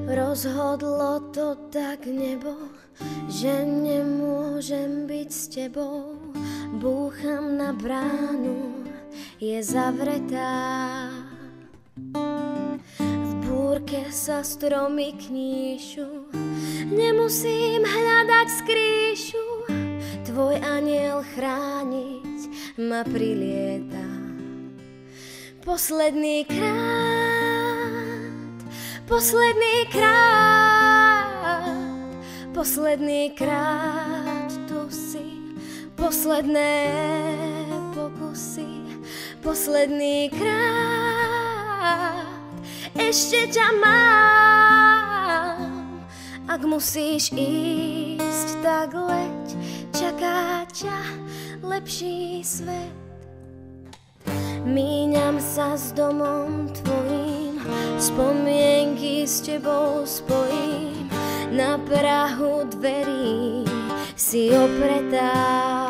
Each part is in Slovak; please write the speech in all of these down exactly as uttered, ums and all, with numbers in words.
Rozhodlo to tak nebo, že nemôžem byť s tebou. Búcham na bránu, je zavretá. V búrke sa stromy kníšu, nemusím hľadať skrýšu. Tvoj aniel chrániť ma prilieta. Posledný krát, posledný krát, posledný krát tu si. Posledné pokusy, posledný krát, ešte ťa mám. Ak musíš ísť, tak leď, čaká ťa lepší svet. Míňam sa s domom tvojím, spomienky s tebou spojím. Na prahu dverí si opretá.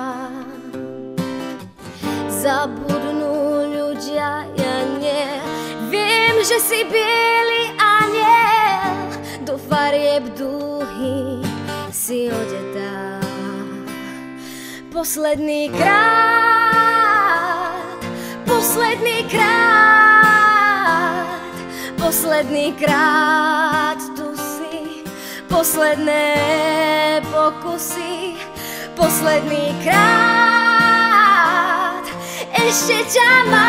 Zabudnú ľudia, ja nie. Viem, že si biely aniel, do farieb dúhy si odetá. Posledný krát, posledný krát, posledný krát tu si. Posledné pokusy, posledný krát, ešte ťa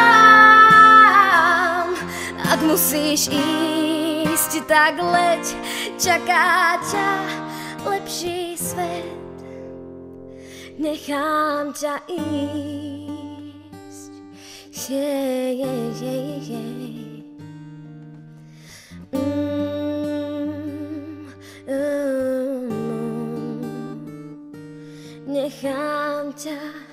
mám. Ak musíš ísť, tak leď, čaká ťa lepší svet. Nechám ťa ísť, jej, jej, jej, jej. Nechám ťa